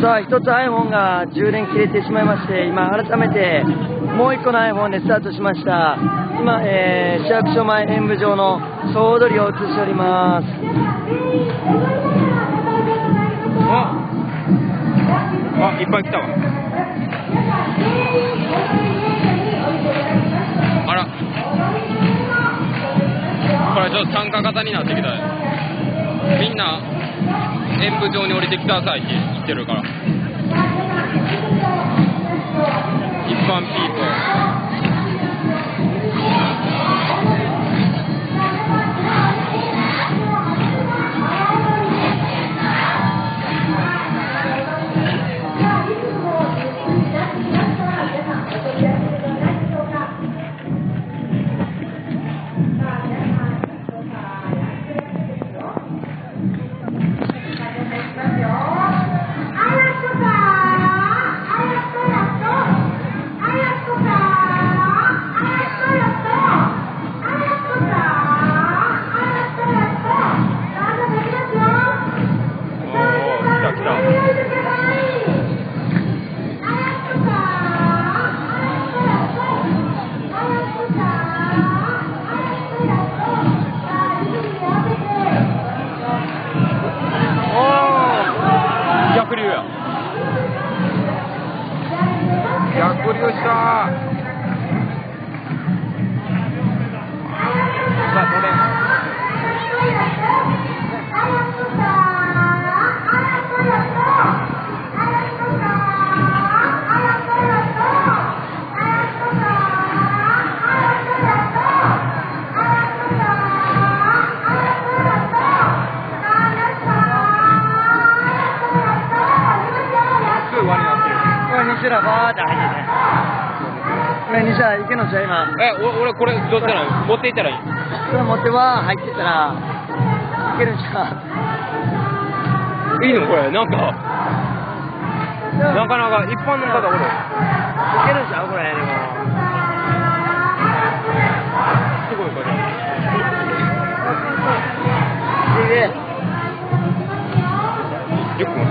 さあ、一つ iPhone が充電切れてしまいまして、今改めてもう一個の iPhone でスタートしました。今、市役所前演舞場の総踊りを映しております。 あ、いっぱい来たわ。あら、これちょっと参加型になってきた。みんな演舞場に降りてきてくださいって言ってるから。一般ピーポー。逆流や。逆流した。さあ、これ。 西らバーって入ってね。西ら行けのじゃ今。 俺これどうしたら持っていったらいい？ これ持っては入ってたら行けるんじゃ。 いいのこれなんかなかなか一般の方おる。 行けるんじゃんこれでも。 すごいこれ。リュック持って。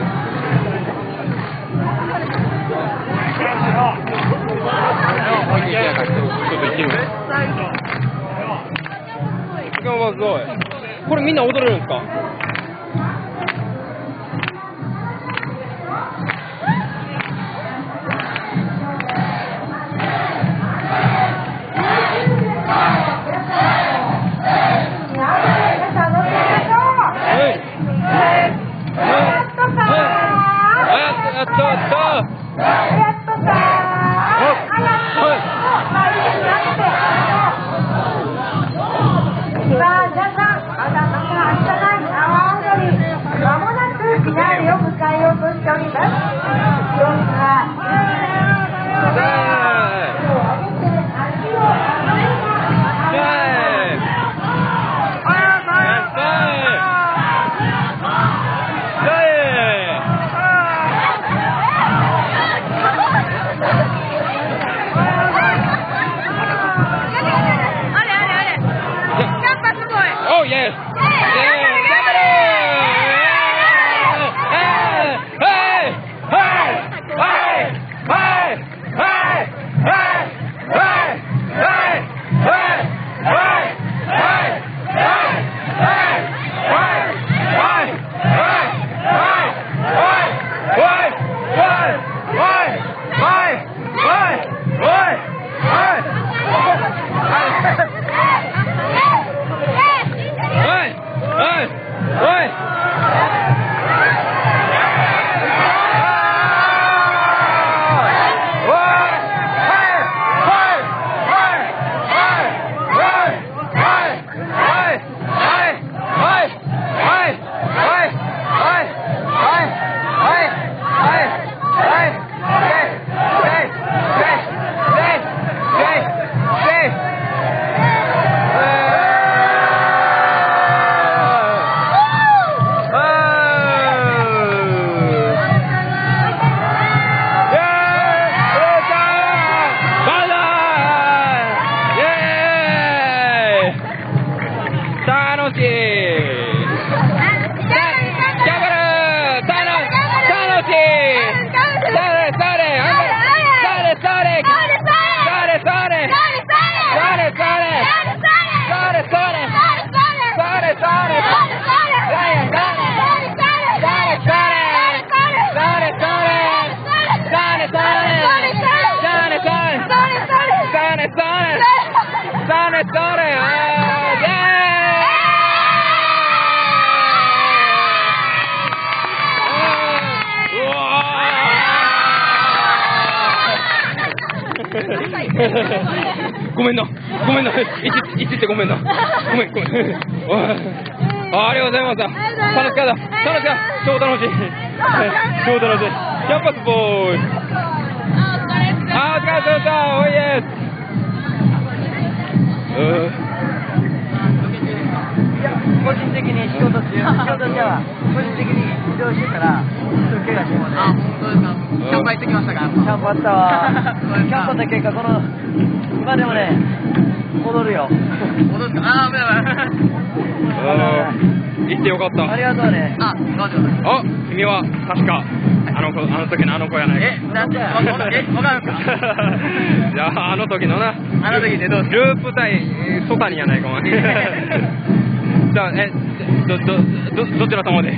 これみんな踊れるんですか？Oh yes! Hey! Hey! ごめんな。ごめんな。1ってごめんな。ごめん。おいありがとうございました。楽しかった。超楽しい。超楽しい。キャンパスボーイ。お疲れ様でした。おいえ個人的に仕事中は個人的に移動してたらちょっと怪我してもね。 そうですか。キャンパー行ってきましたか。 キャンパーあったわ。キャンパーった結果この今でもね踊るよ。 戻った。危ない。 行ってよかった。 ありがとうね。 どうぞ。 君は確かあの時のあの子やないか。 なんでわかるんですか。 いやあの時のな。 あの時でどうですか。 ループ対ソタニやないかお前。じゃあどちら様で。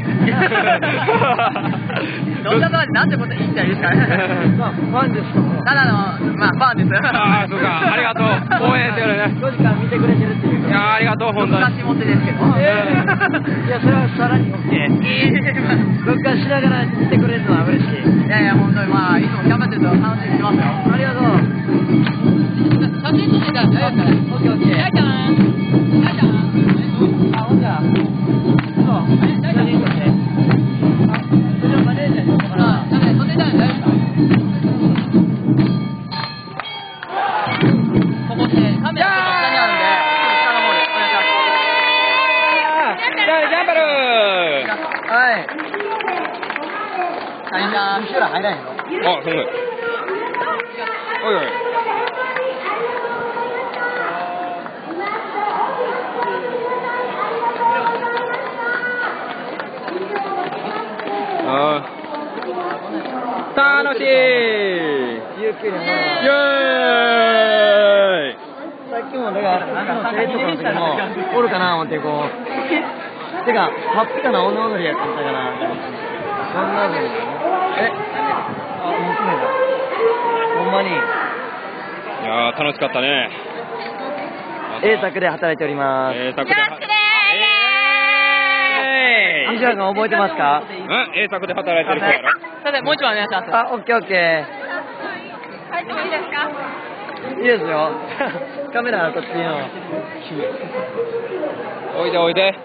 どんなとこでなんてこと言ったらいいですかね。 ファンです。 ただのファンです。 そうかありがとう。応援してるね。 5時間見てくれてるっていう。 いやありがとう本当に。 昔持ってですけど。 いやそれはさらに OK。録画しながら見てくれるのは嬉しい。 いや本当にいつも頑張ってると楽しみにしてますよ。 ありがとう。 写真撮ってたら大丈夫ですか。 オッケーオッケー。 大ちゃん。 ほんじゃ。そう。写真撮って。それをマネージャーに言おうかな。 撮ってたら大丈夫ですか。ここってカメラちょっと下にあるんで、下の方でお願いします。 ジャンバルはい。 大ちゃん。 後ろ入らへんの？ すごい。おいおい。楽しい。 ゆっくりね。 イエーイ。 さっきもだからなんか生徒の時もおるかな思ってこう。てかハッピーかな女踊りやってたかな。そんな踊りだね。娘だ。ほんまに。 いやー楽しかったね。 A 作で働いております。 A 作で西原君覚えてますか ？A 作で働いてる子やろ。 それでもう一枚お願いします。 オッケーオッケー。 入ってもいいですか。 いいですよ。カメラこっちの。 おいでおいで。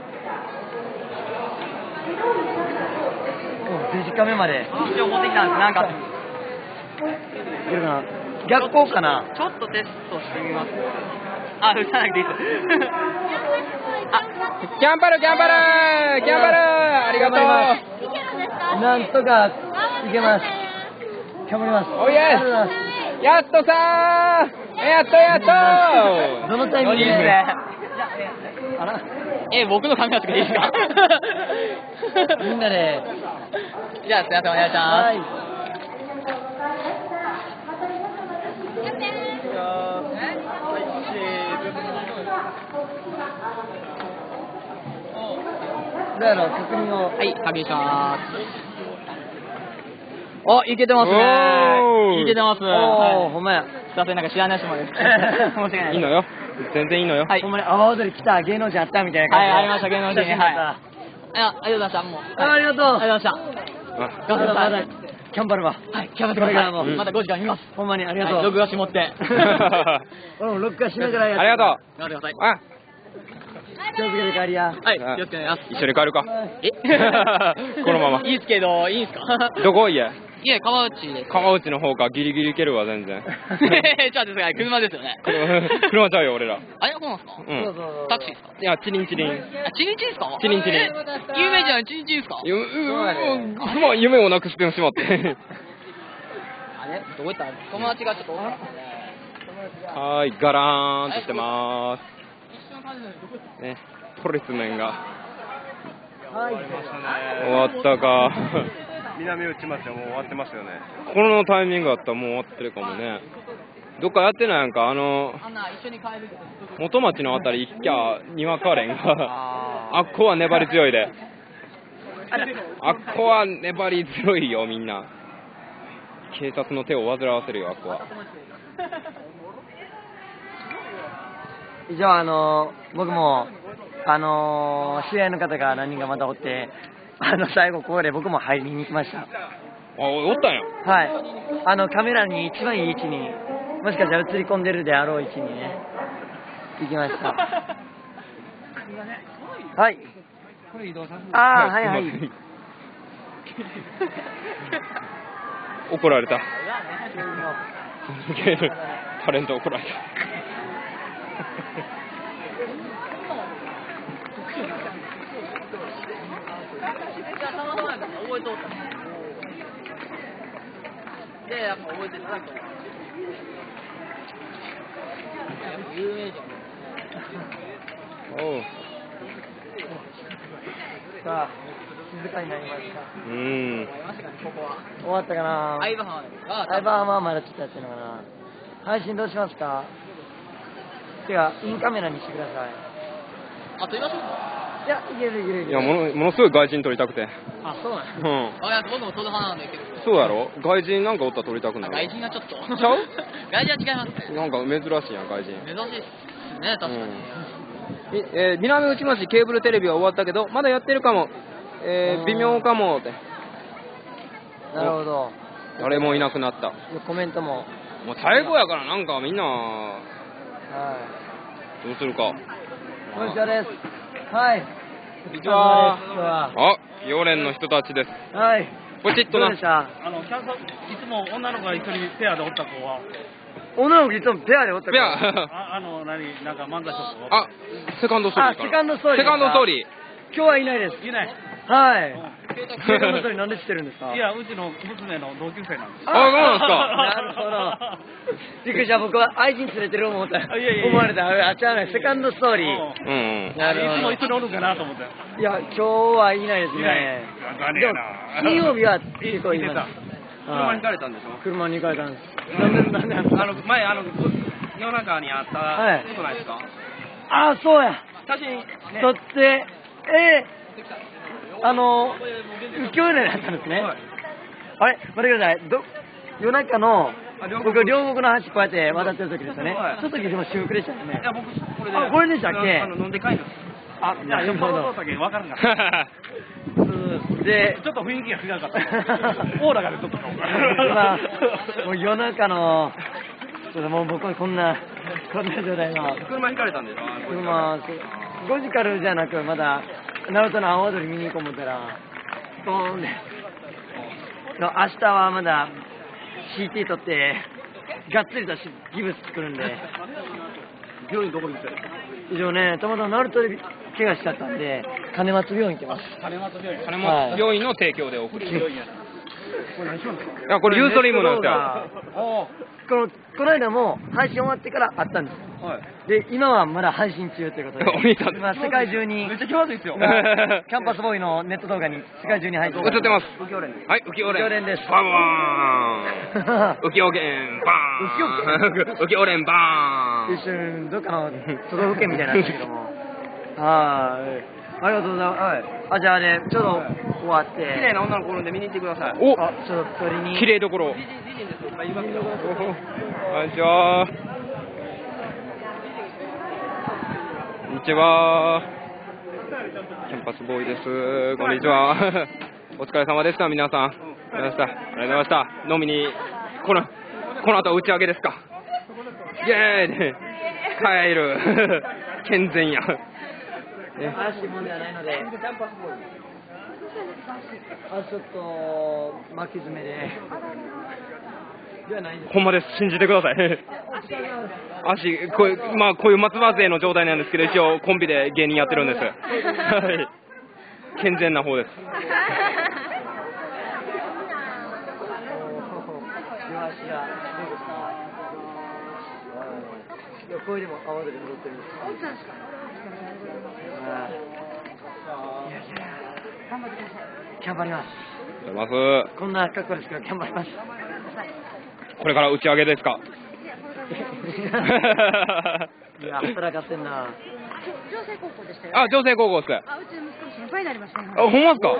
デジカメまで。 一応持ってきたんです。なんか。 いるかな。逆光かな。 ちょっとテストしてみます。映さなくていいです。 キャンパルありがとう。 なんとかいけます。頑張ります。 おいえ。やっとさー。やっと。 どのタイミングで。あら。 僕のカメラとかいいですか。 みんなで。 じゃあすみませんお願いします。 はい。どうやろう確認を。 はい、確認します。いけてますね。いけてます。 ほんまや。 すいません、なんか知らない人もです。申し訳ない。 いいのよ。全然いいのよ。 はい。 ほんまに阿波踊り来た芸能人あったみたいな感じで。 はい、ありました芸能人。はい。ありがとうございました。もう。 ありがとう。 ありがとうございました。頑張ってください。 キャンパルは。 はい、キャンパルからもまた5時間見ます。 ほんまにありがとう。 録画し持って。 俺も録画しながらやって。 ありがとう。 頑張ってください。 気をつけて帰りや。 はい、気をつけてます。 一緒に帰るか。このまま。 いいですけど、いいんすか。 どこ家？ 家川内です。 川内の方かギリギリ行けるわ全然。 ちょっと車ですよね。 車ちゃうよ俺ら。 あれそうなんですか。タクシーですか。 いやチリン。 チリンですか。 チリン。 有名じゃないチリンですか。 夢をなくしてしまって。 あれどこ行った友達がちょっと多かったんで。 はい、ガラーンとしてまーす。ね、ポリスメンが終わったか。 南内町はもう終わってますよね。 このタイミングあったらもう終わってるかもね。どっかやってないんか、 一緒に帰るけど元町のあたり行きゃにわかれんがあっこは粘り強いで。あっこは粘り強いよみんな。警察の手を煩わせるよあっこは。 以上僕も知り合いの方が何人かまたおって最後ここで僕も入りに行きました。 おったんや。 はい。カメラに一番いい位置にもしかしたら映り込んでるであろう位置にね、行きました。はい。 これ移動させて。 ああ、はいはい。 怒られた。タレント怒られた。 覚えとった。いやいや、覚えてなかった。有名じゃん。 おう。 さあ、静かになりました。 ここは終わったかな。 相葉浜はまだちょっとやってるのかな。配信どうしますか。てか、インカメラにしてください。 あ、撮りましょうか。 いや、いけるいけるいける。 いや、ものすごい外人撮りたくて。 あ、そうなんうん。 あ、いや、僕も撮る派なんで結構。 そうやろ。外人なんかおったら撮りたくなる。 外人がちょっと。 ちゃう？ 外人は違います。 なんか珍しいやん、外人。 珍しいっすね、確かに。 南内町ケーブルテレビは終わったけど、まだやってるかも。微妙かもって。 なるほど。 誰もいなくなった。 コメントも。 もう最後やから、なんかみんな、 はい。 どうするか。 こんにちはです。はい。 こんにちは。 あ、 ヨレンの人たちです。 はい。 ポチッとな。 キャンサー、いつも女の子が一緒にペアでおった子は。 女の子いつもペアでおった子。 ペア。 なんか漫才ショップ。 あ、セカンドストーリー。 セカンドストーリー。 セカンドストーリー。 今日はいないです。 いない。 はい。セカンドストーリーなんで知ってるんですか。 いや、うちの娘の同級生なんです。 あ、そうなんですか。 なるほど。びっくりした。僕は愛人連れてる思った。思われた。あ、違うね。セカンドストーリー。 なるほど。いつも一緒におるかなと思って。 いや、今日はいないですね。でも金曜日は結構います。 車に行かれたんでしょ。 車に行かれたんです。なんで前夜中にあったことないですか。 あ、そうや。 写真撮って、浮世絵だったんですね。あれ、待ってください。夜中の、僕、両国の橋こうやって渡ってる時ですよね。その時でも私服でしたよね。 いや、僕、これで。 あ、これでしたっけ。 飲んで帰る。 あ、 いや、よっぽどだけ分からんかった。 で、 ちょっと雰囲気が違うかった。オーラが出とったかも。 もう夜中の、ちょっともう僕はこんな状態の。 車引かれたんですか。 車、5時からじゃなく、まだ、ナルトの阿波踊り見に行こう思ったら、ドーンで。明日はまだ CT 取って、がっつりとギブス作るんで。 病院どこに行ってる？ 以上ね、たまたまナルトで怪我しちゃったんで、金松病院行ってます。 金松病院の提供で送る。いや、これユーストリームなんですよ。 この間も配信終わってからあったんです。で、今はまだ配信中ということで、今世界中に、 めっちゃ気まずいですよ。 キャンパスボーイのネット動画に世界中に配信映ってます。はい、浮世連です。バーン。浮世連バーン。浮世連バーン。 一瞬どっかの都道府県みたいなんですけども。はい。ありがとうございます。はい。あ、じゃあね、ちょうど終わって。 綺麗な女の子で見に行ってください。 お、ちょっと撮りに。 綺麗どころ。こんにちは。こんにちは。キャンパスボーイです。こんにちは。お疲れ様でした、皆さん。ありがとうございました。飲みに、この後打ち上げですか。イェーイで帰る。健全や。 怪しいもんではないので、ちょっと巻き爪で。 ほんまです。信じてください。こういう松葉勢の状態なんですけど、一応コンビで芸人やってるんです。はい。健全な方です。 これでも泡で戻ってるんですか。頑張ります。こんな格好ですけど頑張ります。 これから打ち上げですか。 いや、働かってんな。 城西高校でしたよ。 あ、城西高校です。 うちの息子先輩になりましたね。 あ、ほんまですか。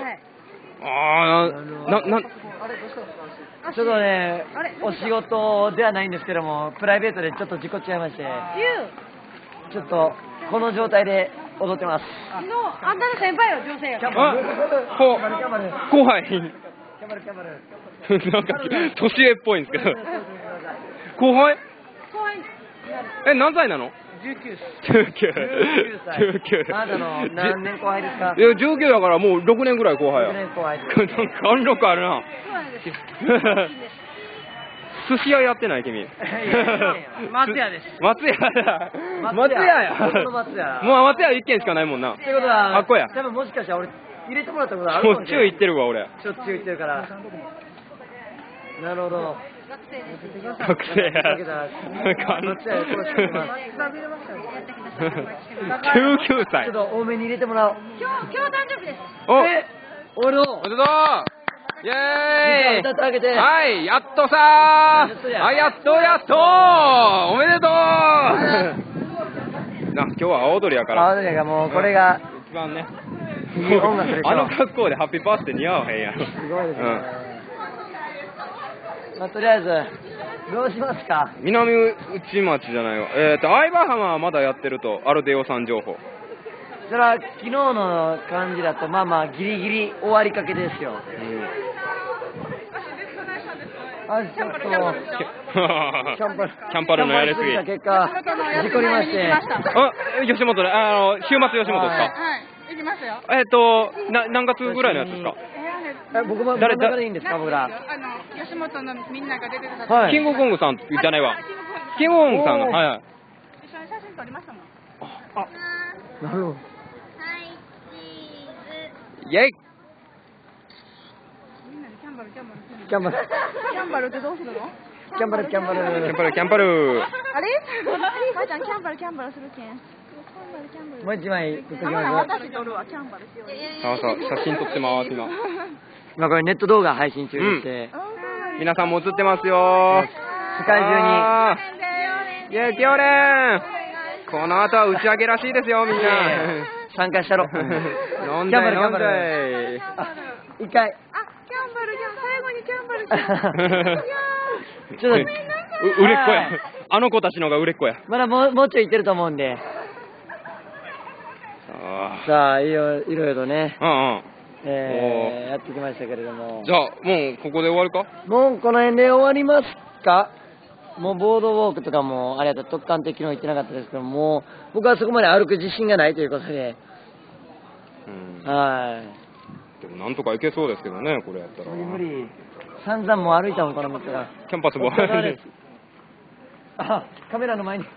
はい。 ちょっとね、お仕事ではないんですけども、プライベートでちょっと事故っちゃいまして、ちょっとこの状態で踊ってます。 あんたの先輩よ、女性が。 後輩。 キャバル。 なんか年上っぽいんですけど。後輩？ え、何歳なの 19 歳。 19 まだの何年後輩ですか？ いや、19だからもう6年ぐらい後輩 6年後輩や。貫禄あるな。寿司屋やってない君。 松屋です。 松屋だ。松屋や。 松屋。 もう松屋1軒しかないもんな。 ってことは、 あっこや。 多分もしかしたら俺、入れてもらったことあしるかもしれない。 ょっちゅう行ってるわ俺。 しょっちゅう行ってるから。なるほど。 学生や。 松屋で殺してきます。 19歳。 ちょっと多めに入れてもらおう。 今日誕生日です。 お俺のおめでとうイェーイ歌ってあげて。 はいやっとさーはいやっとおめでとうな、今日は青鳥やから青鳥がもうこれが一番ねいい音楽でしょ。 あの格好でハッピーバースデー似合わへんやん。 すごいですね。まあ、とりあえずどうしますか？ 南内町じゃないわ。相葉浜はまだやってると、アルデオさん情報。 それは昨日の感じだとまあまあギリギリ終わりかけですよ。あ、ちょっとキャンパルのやりすぎ。結果事故りまして。 あ、吉本で週末吉本ですか？ はい行きますよ。 何月ぐらいのやつですか？ 僕も誰でいいんですか？僕ら吉本のみんなが出てくださって、 キングコングさんじゃないわ。キングコングさんの、はいはい。 一緒に写真撮りましたもん。 なるほど。 イェイみんなでキャンバルキャンバルキャンバルってどうするの？ キャンバルキャンパルあれ？母ちゃんキャンバルするけん。 もう一枚撮っときます。 私撮るわキャンバルしようよ。 そう写真撮ってます今。 まあこれネット動画配信中でして、 皆さんも映ってますよ。 世界中に。イェイキオレン。この後は打ち上げらしいですよみんな。 参加したろ。 飲んで飲んで。 一回。 キャンバル最後にキャンバルちょっと売れっ子や。あの子たちのが売れっ子や。 まだもうちょい行ってると思うんで。さあいろいろとね。やってきましたけれども。 じゃあもうここで終わるか？ もうこの辺で終わりますか？もうボードウォークとかもあれだった特艦的の行ってなかったですけども、僕はそこまで歩く自信がないということで、はい。 でもなんとか行けそうですけどね、これやったら。 無理。散々もう歩いたもんこの道が。 キャンパスも。 あ、カメラの前に。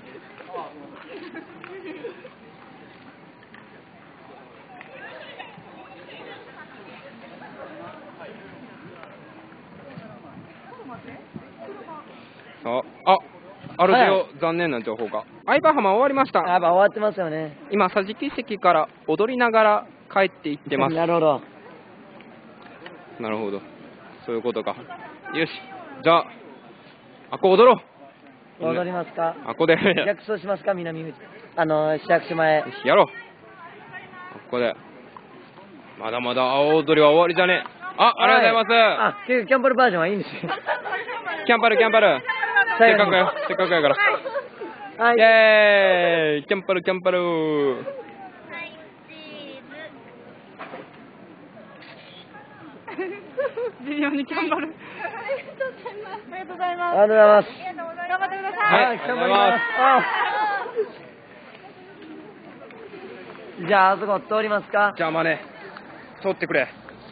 アルデオ、残念な情報が。相葉浜終わりました。 やっぱ終わってますよね。 今、桟敷席から踊りながら帰っていってます。 なるほど。 なるほど。そういうことか。よし。じゃあ、あこ踊ろう。 踊りますか？ あこで。 逆走しますか？南口。市役所前。 やろう。ここで。まだまだ青踊りは終わりじゃねえ。ありがとうございます。 結局キャンパルバージョンはいいんですよ。 キャンパル。せっかくやから。 はい。 イェーイキャンパル。 微妙にキャンバル。ありがとうございます。 ありがとうございます。 頑張ってください。 はい、 頑張ります。じゃあ、あそこ通りますか？ じゃあまあね、通ってくれ。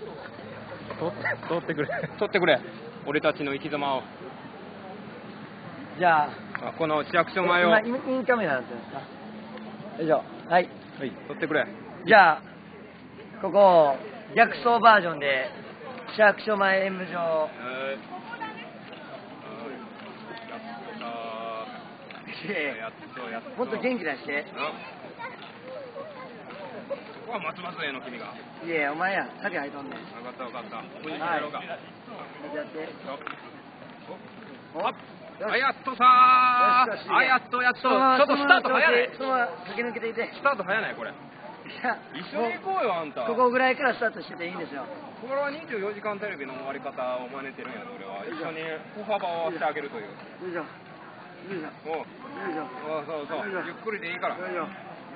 俺たちの生き様を。 じゃあ、 この市役所前を。 今インカメラなんていうんですか？よいしょ。はい。 撮ってくれ。 じゃあ、ここ、逆走バージョンで、市役所前演舞場。もっと元気出して。 ここは松葉への君が。 いやお前や、先入っとんねん。 分かった。ここにやろうか。 やって。 やっとさー。やっと。ちょっとスタート早ない。 そのまま駆け抜けていて。 スタート早ないこれ。一緒に行こうよあんた。 ここぐらいからスタートしてていいんですよ。 これは24時間テレビの終わり方を真似てるんやで俺は。一緒に歩幅を合わせてあげるという。 よいしょ。 そうゆっくりでいいから。 よいしょ。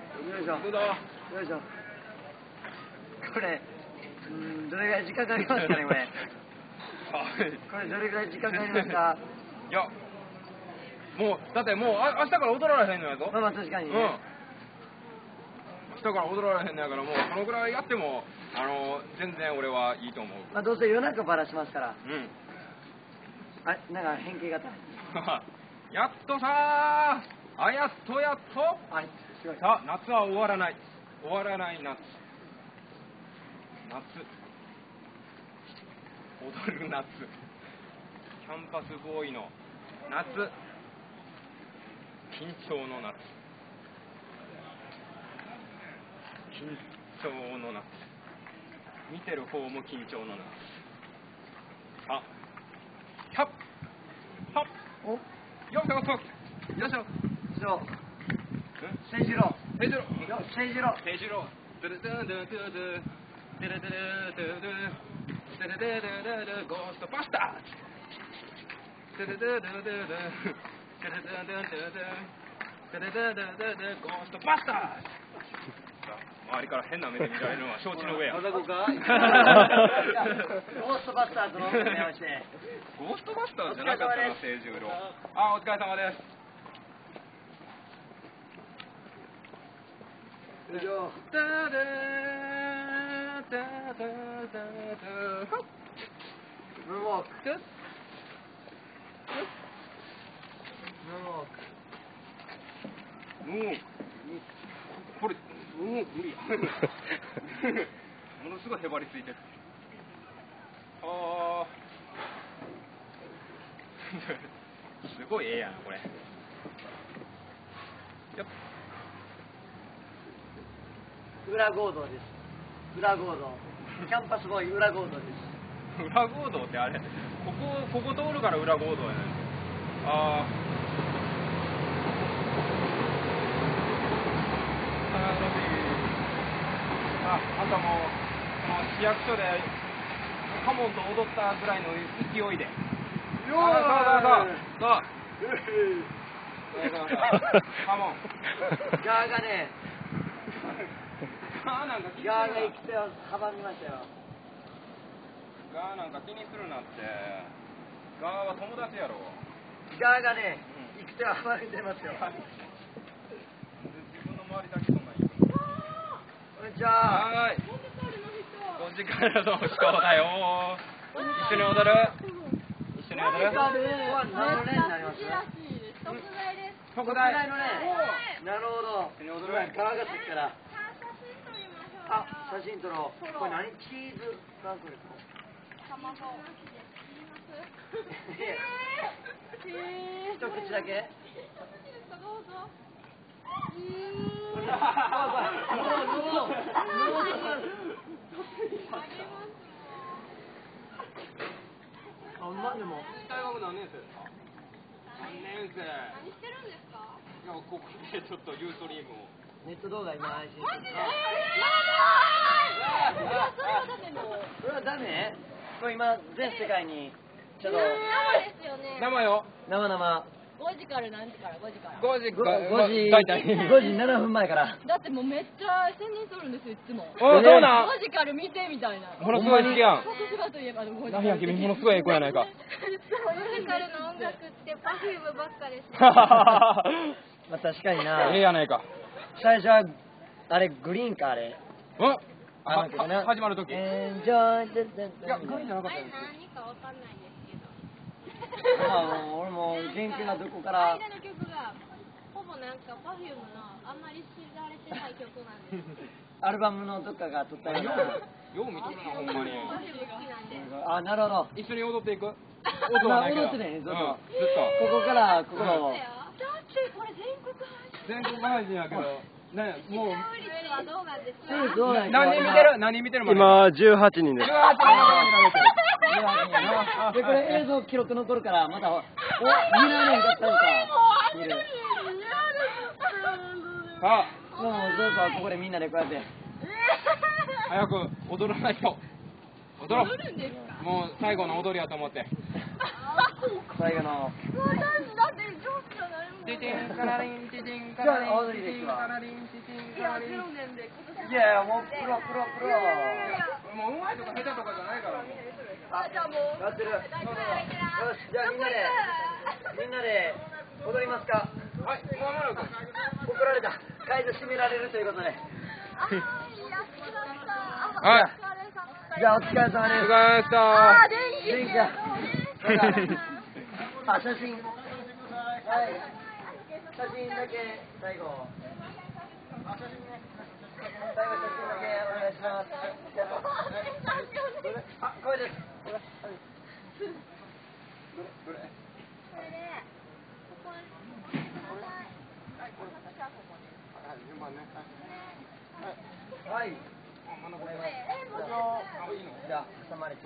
これどれぐらい時間かかりますかねこれ。これどれぐらい時間かかりますか？ いやもうだってもう明日から踊られへんのやぞ。 まあまあ確かにね。 明日から踊られへんのやからもうそのぐらいやっても全然俺はいいと思う。 まあどうせ夜中バラしますから。 うん。 あ、なんか変形型。 やっとさー、あ、やっとやっと。 はい、すごい。 さあ、夏は終わらない。終わらない夏。踊る夏。キャンパスボーイの夏。緊張の夏。緊張の夏。見てる方も緊張の夏。さあ、キャッはっお、 よっしゃ、よっしゃ。 そう。聖次郎。 聖次郎。 よ、聖次郎。 聖次郎。ドゥルドゥドゥドゥドゥドゥルドゥルドゥルドゥドゥドゥルドゥゴーストバスターズ。ドゥルドゥドゥドゥドゥドゥルドゥドゥドゥドゥドゥルドゥドゥドゥドゥゴーストバスターズ。周りから変な目で見られるのは承知の上や。 まさかゴーストバスターズの目をして。 ゴーストバスターズじゃなかったな、聖十郎。あ、お疲れ様です。 以上。 ダダダダダダムーンウォーク。ムーンウォーク。 もうこれもう無理や。ものすごいへばりついてる。ああ。すごいええやんこれ。やっ裏合同です。裏合同。キャンパスボーイ裏合同です。 裏合同ってあれ、ここ通るから裏合同やね。ああ。あんたもこの市役所でカモンと踊ったぐらいの勢いで。よーい。そう。カモン。 ガーがね。 ガーなんか気にするな。 ガーが行く手を阻みましたよ。 ガーなんか気にするなって。ガーは友達やろ。 ガーがね、行く手を阻んでますよ。 自分の周りだけそんなん言う。 こんにちは。 はーい。5時からの人だよ。一緒に踊る？一緒に踊る？ 何の例になります？ 特大です。 のね。なるほど。 一緒に踊る？ ガーが先から。あ、写真撮ろう。これ何？チーズなんこれ？一口だけ？あんまでも大学何年生ですか？3年生。 何してるんですか？ いや、ここでちょっとユーストリームを。 ネット動画今配信してる。それはダメ？これ今全世界にちょっと生ですよね。 生よ。 生 5時から何時から5時から 5時 5時大体 5時7分前から。 だってもうめっちゃ宣伝するんですよいつもお、そうなん 5時から見てみたいなものすごい好きやん。 徳島といえば5時何や君ものすごいええ子やないか。 ミュージカルの音楽ってパフュームばっかですまあ確かにな。 ええやないか。 最初はあれグリーンかあれ。 うんあの曲な。 始まるとき。いエンジョイでや、グリーンじゃなかったです。 何かわかんないですけどまあ俺も元気なとこから間の曲がほぼなんかパフュームのあんまり知られてない曲なんですアルバムのどっかが撮ったような。 よう見とるなほんまに。 パフューム好きなんであ、なるほど。 一緒に踊っていく？ 音はないけど。踊ってね、ずっと。 ずっと。 ここからここの。 だってこれ全国配信全国配信やけど、ね、もう率はどうなんですか？ 何人見てる？何人見てる？ 今18人です。 18人でこれ映像記録残るからまたお見られんかったのか見る。 さあ、 もうどうぞここでみんなでこうやって早く踊らないと。踊ろう。 踊るんですか？ もう最後の踊りやと思って。 最後のだって上手じゃないもん。 ティティンカラリンティティンカじゃラリンあ踊りですわ。 カラリンティティンいやカラリン。 0年で今年いやもうプロ。 もううまいとか下手とかじゃないからもう。 あじゃあもうやってる。よしじゃあみんなで踊りますか。 はい、もう間もなく。 怒られた。会場閉められるということで。 はい。 じゃあお疲れ様です。 お疲れ様でした。 元気か。あ、写真。はい。写真だけ最後。最後写真だけお願いします。あ、これです。どれ？はい。じゃあ挟まれて。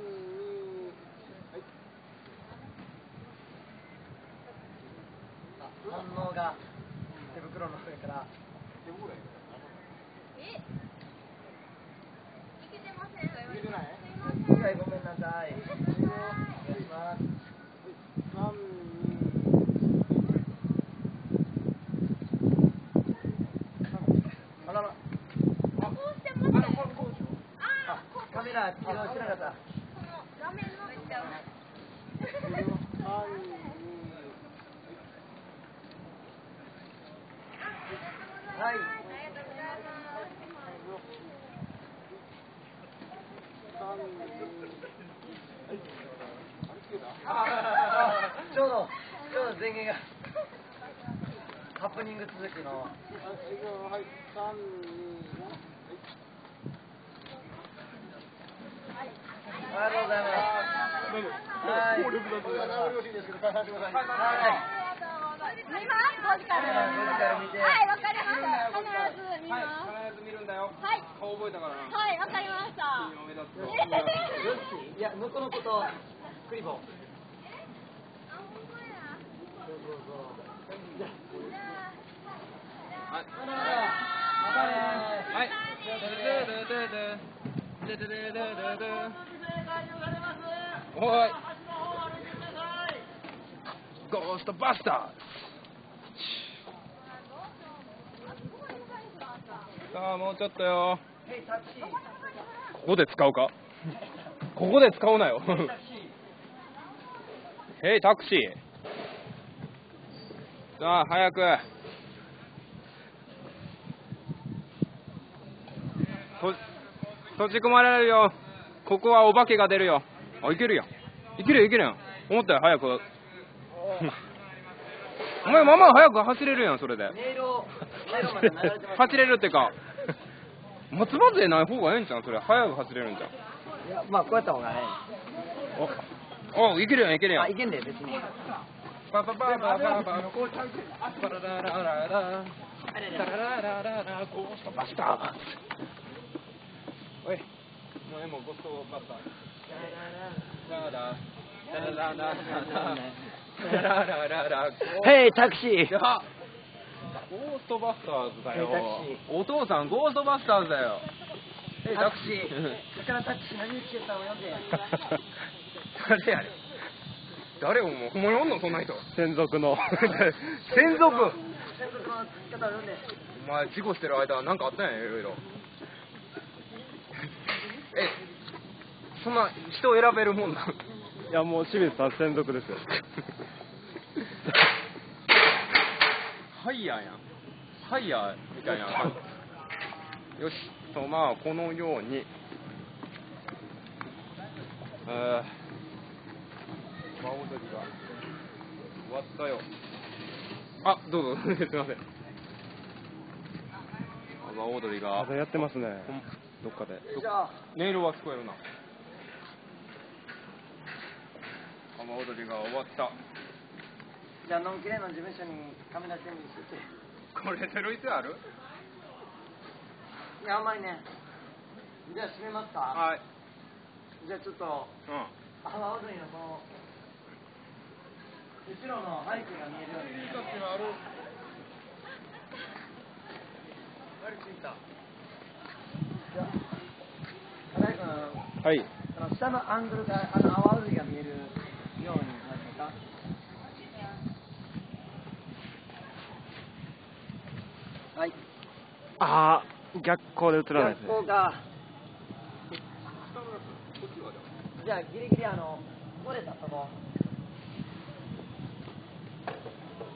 反応が手袋の上から。はい、ごめんなさい。お願いします。あらら。カメラ起動してなかった。 画面のめっちゃはい。ちょうど前言がハプニング続きの。ありがとうございます。はい。よろしいですけど、開催してください。はい。 見ます5時から見て。 はい、わかりました。必ず見ます。 必ず見るんだよ。 はい。 顔覚えたからな。 はい、わかりました。 いや、のこのことクリボー。 はい。 またね。 はい。おい。ゴーストバスターズ。さあもうちょっとよ。ここで使うか。ここで使うなよ。ヘイタクシー。さあ早く。閉じ込まれるよ。ここはお化けが出るよ。あ、いけるやん。いけるやん。思ったよ、早く。お前、まあまあ早く走れるやん、それで。走れるってか、松葉杖ない方がええんちゃう、それ。早く走れるんじゃん。 いや、まあ、こうやった方がね。 お、いけるやん。 あ、いけんで、別に。 パパパパパパパラララララゴーストバスターズ。おい、もうゴーストバスターズ。 ヘイタクシー。 ゴーストバスターズだよ。お父さんゴーストバスターズだよ。 ヘイタクシー。魚タクシー何言ってたの読んで。 誰やれ。誰もほんまにおんのそんな人。 専属の専属の方を読んで。 お前事故してる間なんかあったんや、いろいろ。そんな人を選べるもんなん。 いや、もう清水さん専属ですよ。 ハイヤーやん。ハイヤーみたいな。よしと、まあこのように場踊りが終わったよ。あ、どうぞすいません。場踊りがまだやってますね。どっかで。 音色は聞こえるな。場踊りが終わった。 じゃあ、のんきれの事務所にカメラ準備してて。 これテロいつある？ いや、あんまりね。じゃあ、閉めますか？ はい。 じゃあ、ちょっと、阿波踊りのこの、後ろの背景が見えるように。じゃあ、金井君、 はい。 下のアングルが、阿波踊りが見えるようになりますか？はい。 ああ、逆光で映らないですね。 逆光が。じゃあ、ギリギリここで立っとこう。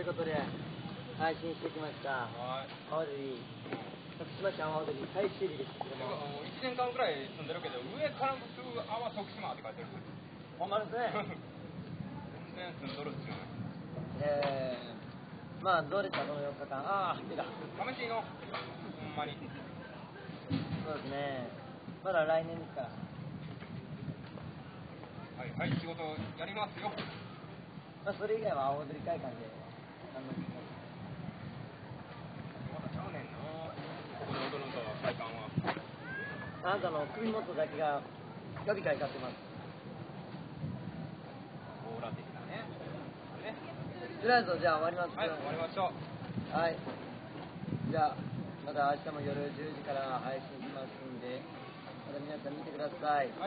いうことで配信してきました阿波踊り徳島市阿波踊り最終日ですけども 1年間ぐらい住んでるけど上から普通阿波徳島って書いてる。 ほんまですね全然住んどるっすよね。 まあどうでしたこの4日間ああ出た試しのほんまに。 そうですねまだ来年ですからはいはい仕事やりますよ。 まあそれ以外は阿波踊り会館でまだちゃうねんなここで踊ると体感は。 あなたの首元だけがガビガビ光ってますオーラ的なね。ねとりあえずじゃあ終わりますはい終わりましょう。 はいじゃあまた明日も夜10時から配信しますんでまた皆さん見てくださいはい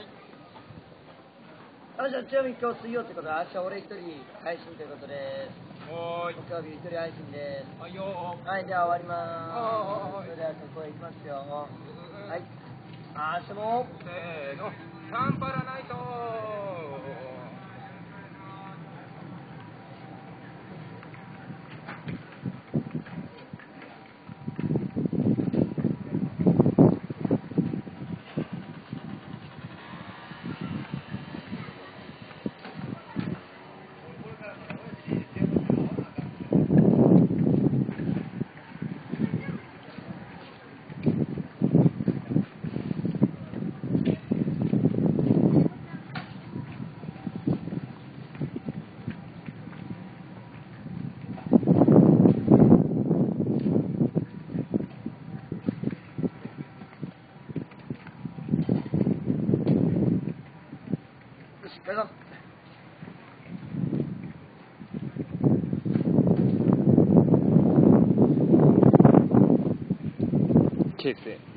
じゃあちなみに今日水曜ってことは明日俺一人配信ということでおーい木曜日一人配信ですはいよーはいじゃあ終わりまはーいすそれではそこへ行きますよはい明日もせーのサンパラナイトどうぞ形成